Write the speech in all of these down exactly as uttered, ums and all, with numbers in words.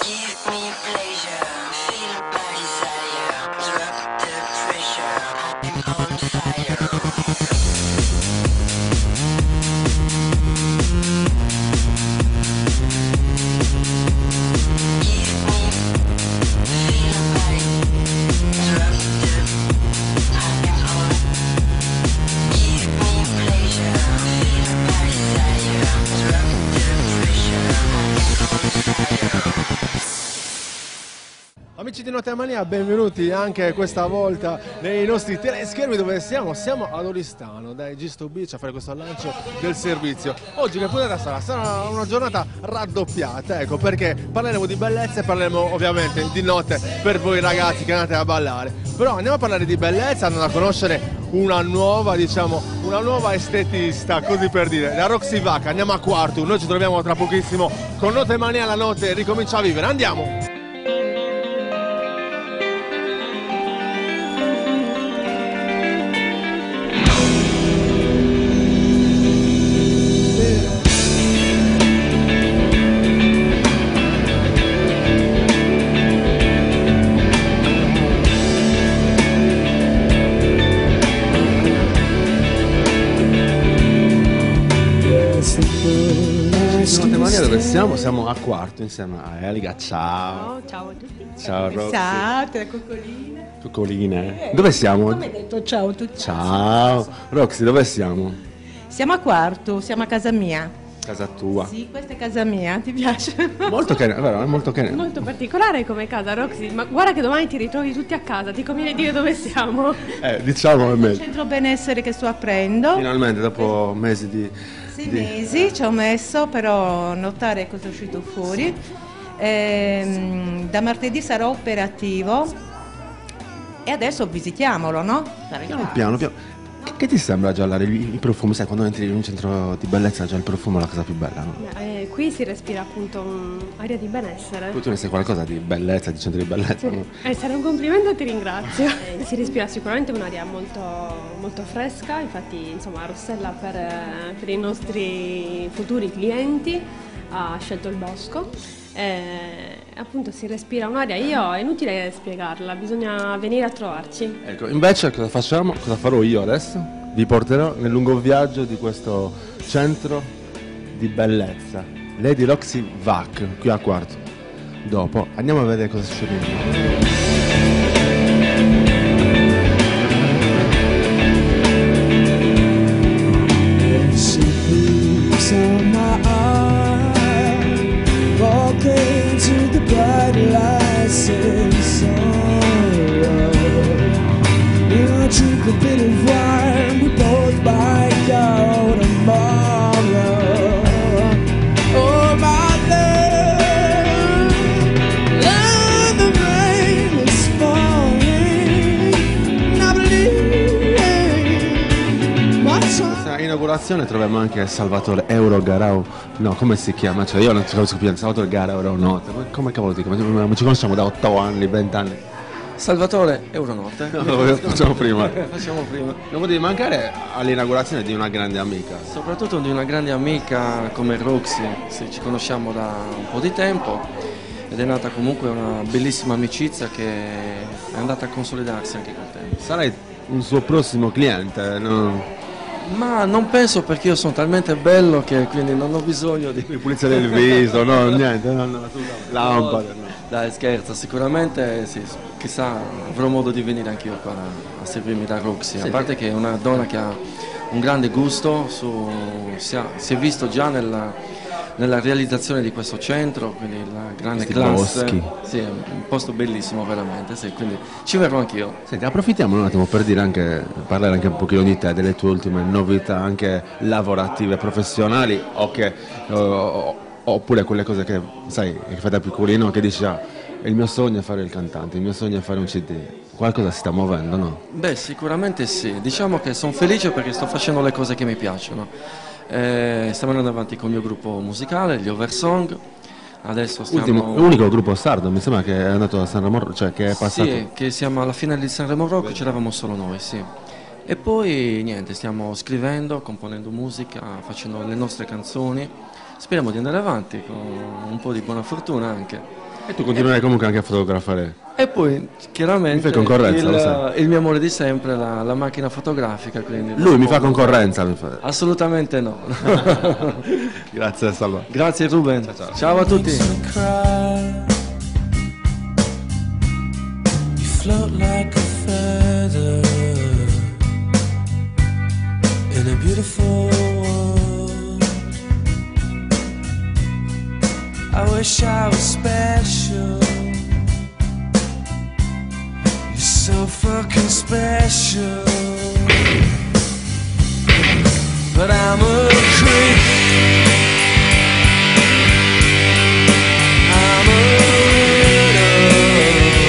Amici di Notemania, benvenuti anche questa volta nei nostri teleschermi. Dove siamo? Siamo ad Oristano, dai Gisto Beach, a fare questo lancio del servizio. Oggi che puntata sarà? Sarà una giornata raddoppiata, ecco, perché parleremo di bellezza e parleremo ovviamente di notte per voi ragazzi che andate a ballare. Però andiamo a parlare di bellezza, andando a conoscere una nuova, diciamo, una nuova estetista, così per dire, la Roxy Vac. Andiamo a Quartu, noi ci troviamo tra pochissimo con Notemania, la notte ricomincia a vivere. Andiamo! Dove siamo? Siamo a Quartu insieme a Eliga. Ciao. Ciao, ciao a tutti. Ciao Roxy. Ciao, te coccoline. Coccoline. Dove siamo? Come hai detto ciao a tutti. Ciao. Roxy, dove siamo? Siamo a Quartu, siamo a casa mia. Casa tua? Sì, questa è casa mia, ti piace? Molto carina, vero? È molto carina. Molto particolare come casa, Roxy, ma guarda che domani ti ritrovi tutti a casa, ti conviene dire dove siamo. Eh, diciamo è meglio. Il centro benessere che sto aprendo. Finalmente, dopo mesi di... Sei di... mesi ci ho messo, però notare cosa è uscito fuori. Ehm, da martedì sarò operativo e adesso visitiamolo, no? Piano piano, piano. Che, che ti sembra già il, il profumo? Sai, quando entri in un centro di bellezza già il profumo è la cosa più bella, no? Eh, qui si respira appunto un'aria di benessere. Tu ne sai qualcosa di bellezza, di centro di bellezza, Sì. no? Eh, sarà un complimento e ti ringrazio. Eh, si respira sicuramente un'aria molto, molto fresca, infatti insomma Rossella per, eh, per i nostri futuri clienti ha scelto il bosco. Eh, appunto si respira un'aria, io è inutile spiegarla, bisogna venire a trovarci. Ecco, invece cosa facciamo? Cosa farò io adesso? Vi porterò nel lungo viaggio di questo centro di bellezza, Lady Roxy Vac, qui a Quartu. Dopo andiamo a vedere cosa succede. Walking to the bright lights and sorrow. You know, drink a bit of wine, we both might go tomorrow. Oh my love, love, the rain is falling. I believe my time. Questa inaugurazione troviamo anche Salvatore Euro Garau. No, come si chiama? Cioè io non so come si chiama, Salvatore Garau, no. Come cavolo ti chiama? Ci conosciamo da otto anni, venti anni. Salvatore Euronote. No, lo facciamo prima. Facciamo prima. Non potevi mancare all'inaugurazione di una grande amica. Soprattutto di una grande amica come Roxy. Sì, ci conosciamo da un po' di tempo ed è nata comunque una bellissima amicizia che è andata a consolidarsi anche col tempo. Sarai un suo prossimo cliente, no? Ma non penso, perché io sono talmente bello che quindi non ho bisogno di... Di pulizia del viso, no, niente, no, no, lampada, no. Dai, scherzo, sicuramente sì, chissà, avrò modo di venire anch'io qua a servirmi da Roxy, a parte che è una donna che ha un grande gusto, su, si, ha, si è visto già nella, nella realizzazione di questo centro, quindi la grande Questi classe. boschi. Sì, è un posto bellissimo veramente, sì, quindi ci verrò anch'io. Senti, approfittiamo un attimo per dire anche, parlare anche un pochino di te, delle tue ultime novità anche lavorative, professionali, o che, o, oppure quelle cose che, sai, che fai da piccolino, che dici, ah, il mio sogno è fare il cantante, il mio sogno è fare un C D. Qualcosa si sta muovendo, no? Beh, sicuramente sì, diciamo che sono felice perché sto facendo le cose che mi piacciono. Eh, stiamo andando avanti con il mio gruppo musicale, gli Oversong. Adesso stiamo... Ultimo, l'unico gruppo sardo, mi sembra che è andato a Sanremo, cioè che è passato... Sì, che siamo alla fine di Sanremo Rock, c'eravamo solo noi, sì. E poi niente, stiamo scrivendo, componendo musica, facendo le nostre canzoni, speriamo di andare avanti con un po' di buona fortuna anche. E tu continuerai comunque anche a fotografare? E poi chiaramente Mi fai concorrenza, lo sai. il, il mio amore di sempre, la, la macchina fotografica. Quindi Lui mi fa concorrenza. Mi fa... Assolutamente no. Grazie Salva. Grazie Ruben. Ciao, ciao. Ciao a tutti. You float like a feather in a beautiful world. I wish I was special. You're so fucking special. But I'm a creep. I'm a widow.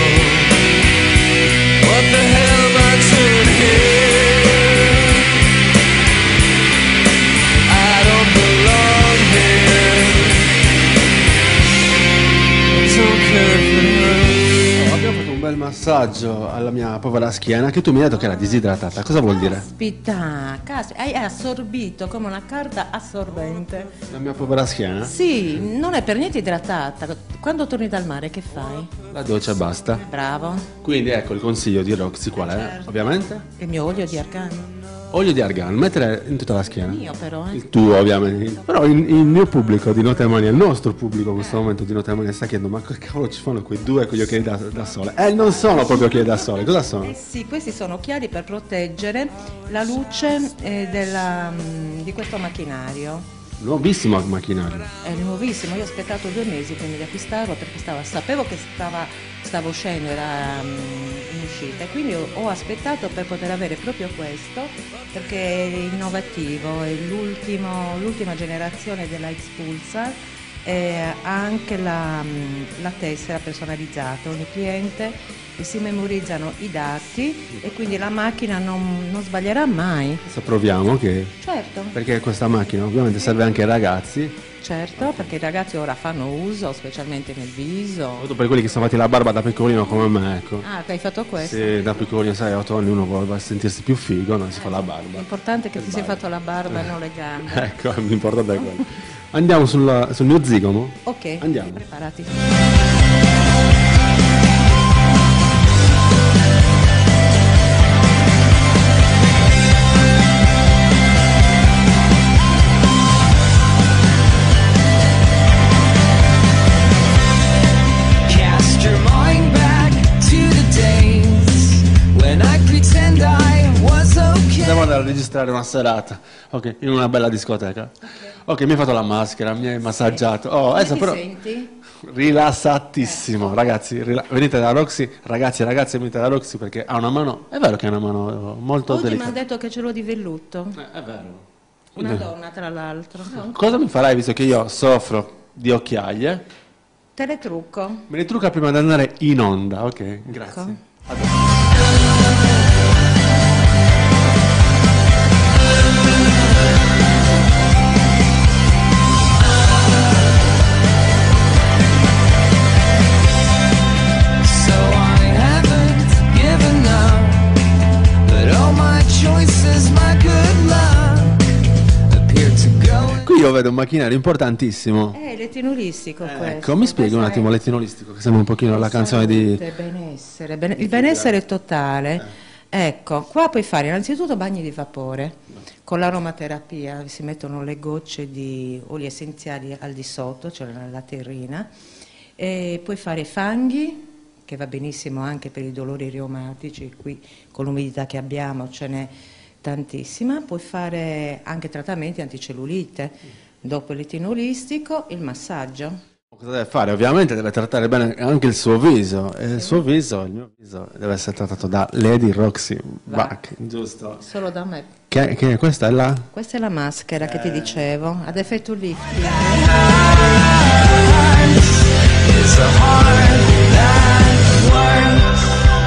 What the hell am I doing here? I don't belong here. I don't care for her. Abbiamo fatto un bel massaggio alla mia povera schiena che tu mi hai detto che era disidratata. Cosa vuol dire? Aspetta, caspita, hai assorbito come una carta assorbente. La mia povera schiena? Sì, non è per niente idratata. Quando torni dal mare che fai? La doccia e basta. Bravo. Quindi ecco il consiglio di Roxy qual è? Certo. Ovviamente? Il mio olio di argano. Olio di argano, mettere in tutta la schiena. Io però, eh. Il tuo ovviamente. Però il, il mio pubblico di Notte e Mania, il nostro pubblico in questo momento di Notte e Mania sta chiedendo ma che cavolo ci fanno quei due con gli occhiali da, da sole? Eh non sono proprio occhiali da sole, cosa sono? Eh sì, questi sono occhiali per proteggere la luce eh, della, mm, di questo macchinario. Nuovissimo macchinario. È nuovissimo, io ho aspettato due mesi prima di acquistarlo perché stava, sapevo che stava, stava uscendo, era um, in uscita e quindi ho, ho aspettato per poter avere proprio questo perché è innovativo, è l'ultimo, l'ultima generazione della X-Pulsar e ha anche la, la tessera personalizzata, ogni cliente si memorizzano i dati e quindi la macchina non, non sbaglierà mai. Adesso proviamo che... Certo. Perché questa macchina ovviamente serve anche ai ragazzi. Certo, perché i ragazzi ora fanno uso, specialmente nel viso. Soprattutto per quelli che sono fatti la barba da piccolino come me, ecco. Ah, che hai fatto questo? Se da piccolino, sai, a otto anni uno vuole sentirsi più figo, non si fa la barba. L'importante è che ti sei fatto la barba e non le gambe. Ecco, l'importante è quello. Andiamo sulla- sul mio zigomo? Ok, Andiamo. preparati. Cast your mind back to the days when I pretend I was okay. Andiamo andare a registrare una serata, ok, in una bella discoteca. Ok, mi hai fatto la maschera, mi hai massaggiato. Oh, Come adesso ti però senti? rilassatissimo, ragazzi, rila- venite da Roxy, ragazzi e ragazze venite da Roxy perché ha una mano, è vero che ha una mano molto Oggi mi delicata. hanno detto che ce l'ho di velluto. Eh, è vero. Una donna, tra l'altro. Cosa mi farai visto che io soffro di occhiaie? Te le trucco. Me li trucca prima di andare in onda, ok? Grazie. Ecco. So I haven't given up, but all my choices, my good luck, appear to go. Qui io vedo un macchinario importantissimo. È il retinolistico questo. Ecco, mi spieghi un Questo attimo è- l'etinolistico, che sembra un pochino la canzone di... Salute, benessere, bene- il benessere totale. Ecco, qua puoi fare innanzitutto bagni di vapore. Con l'aromaterapia si mettono le gocce di oli essenziali al di sotto, cioè la terrina. E puoi fare fanghi, che va benissimo anche per i dolori reumatici, qui con l'umidità che abbiamo ce n'è tantissima. Puoi fare anche trattamenti anticellulite. Dopo il retinolistico, il massaggio. Cosa deve fare? Ovviamente deve trattare bene anche il suo viso. E il suo viso, il mio viso, deve essere trattato da Lady Roxy Bach, giusto? Solo da me. Che, che questa è la... Questa è la maschera che ti dicevo, ad effetto lifting. It's a heart that works.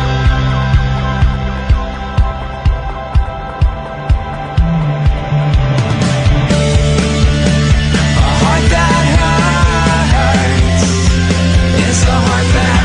A heart that hurts. It's a heart that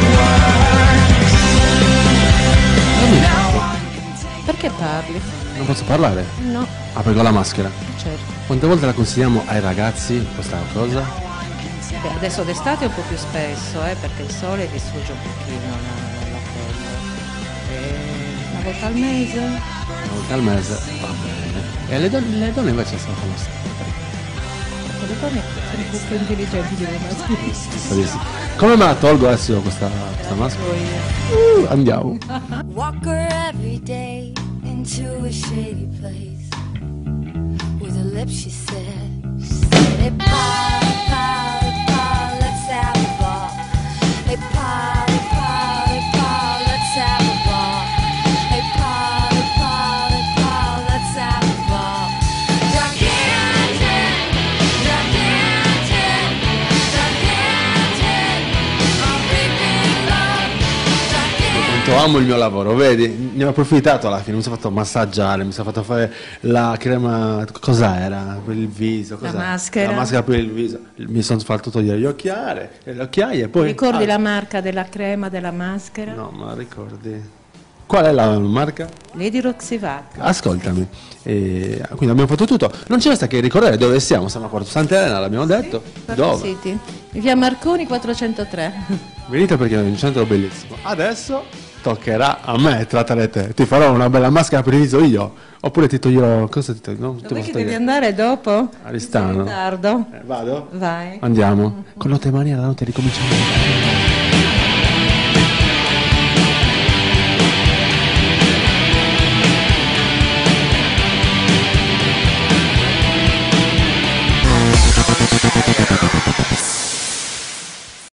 works. Now I can take Perché parli? Non posso parlare? No, Ah, perché ho la maschera. certo. Quante volte la consigliamo ai ragazzi questa cosa? Beh, adesso d'estate un po' più spesso, eh, perché il sole distrugge un pochino la, la pelle. E una volta al mese. Una volta al mese, va bene. E le, don- le donne invece sono come Perché le donne sono un po' più intelligenti di noi maschi. Come me la tolgo adesso questa, questa maschera? Uh, andiamo. Walk her every day into a shady place. With her lips she said, she said, hey Polly, Polly, Polly, let's have a ball. Hey Polly, Polly, Polly, let's have a ball. Hey Polly, Polly, Polly, let's have a ball. Gigantic, gigantic, gigantic, I'm reaping love, gigantic. Quanto amo il mio lavoro, vedi? Ne ho approfittato alla fine, mi sono fatto massaggiare, mi sono fatto fare la crema, cos'era? Per il viso, cos'era? maschera. La maschera per il viso, mi sono fatto togliere gli occhiali, le occhiaie e poi... Ricordi ah, la marca della crema, della maschera? No, ma ricordi? Qual è la marca? Lady Roxivac. Ascoltami, eh, quindi abbiamo fatto tutto, non ci resta che ricordare dove siamo, siamo a Porto Sant'Elena, l'abbiamo detto, dove? City. Via Marconi quattrocentotre. Venite perché è un centro bellissimo. Adesso toccherà a me trattare te, ti farò una bella maschera per il viso io, oppure ti toglierò, cosa ti toglierò? No, ti Dove posso che devi togliere? andare dopo? Aristano. In ritardo. Eh, vado? Vai. Andiamo. Con notte mania la notte ricomincia.